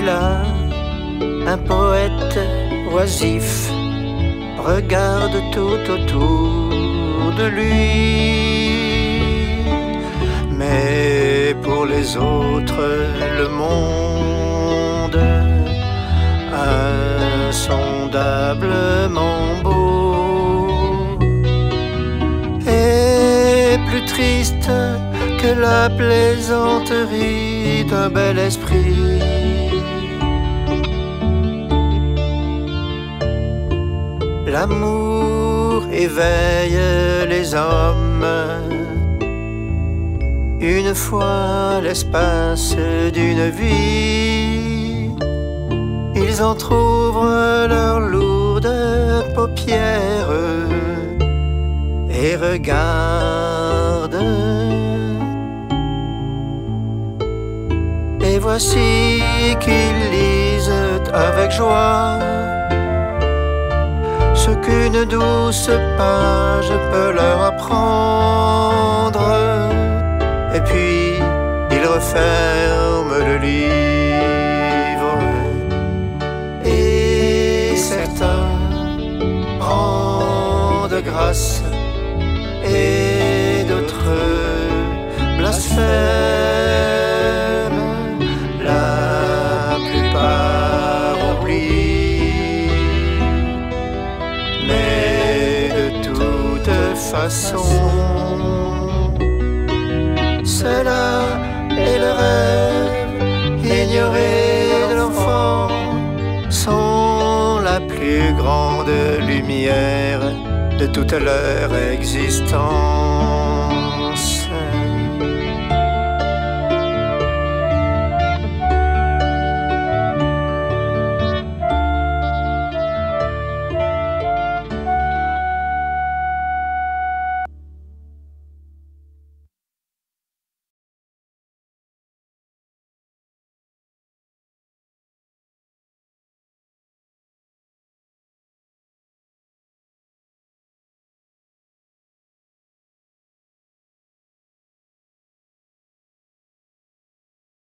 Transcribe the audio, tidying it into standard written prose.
là, un poète oisif regarde tout autour de lui. Mais pour les autres, le monde insondablement beau est plus triste que la plaisanterie d'un bel esprit. L'amour éveille les hommes une fois l'espace d'une vie. Ils entr'ouvrent leurs lourdes paupières et regardent. Et voici qu'ils lisent avec joie ce qu'une douce page peut leur apprendre. Et puis ils referment le livre, et certains rendent grâce et d'autres blasphèment. La plupart oublient, mais de toute façon, cela est le rêve ignoré de l'enfant, sont la plus grande lumière de toute leur existence.